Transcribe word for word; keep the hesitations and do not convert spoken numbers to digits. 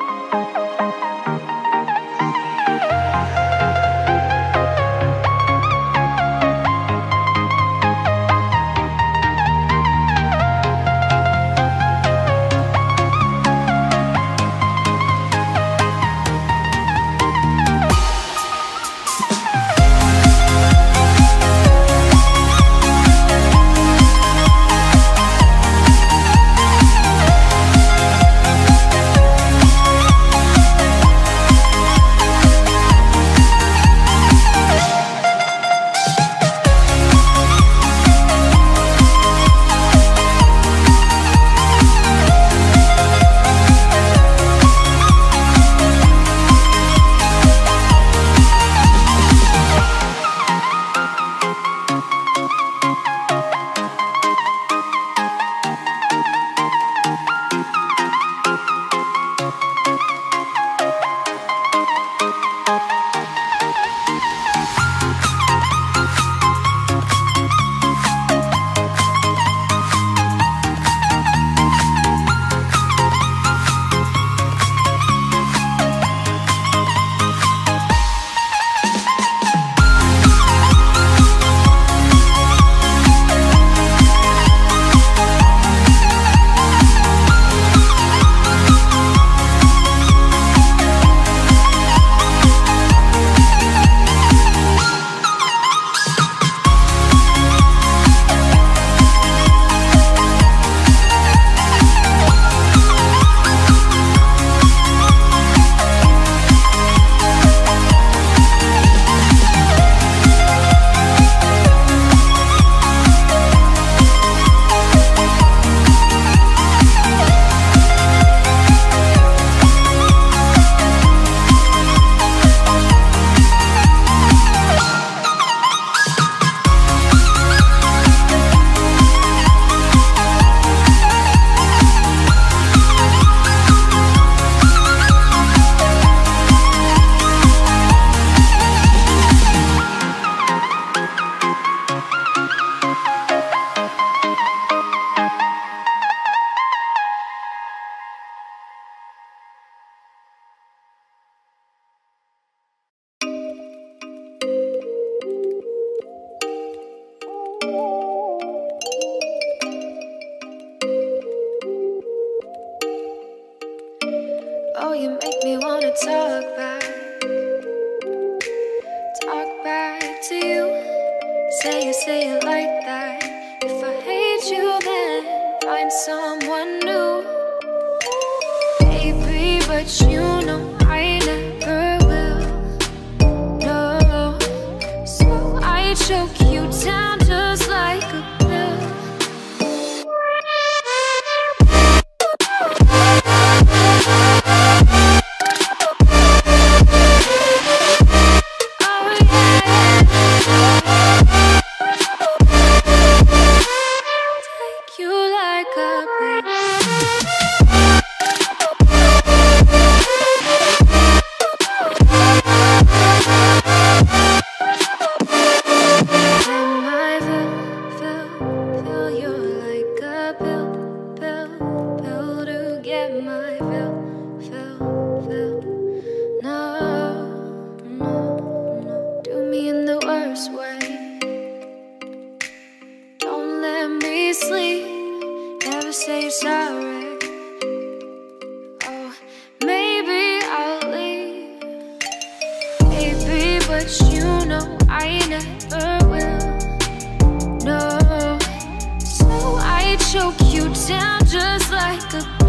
Oh, you make me wanna talk back, talk back to you. Say you say it like that. If I hate you, then find someone new. Baby, but you know I never will. No, so I choke you down just like a pill. Say sorry. Oh, maybe I'll leave, baby, but you know I never will. No, so I choke you down just like a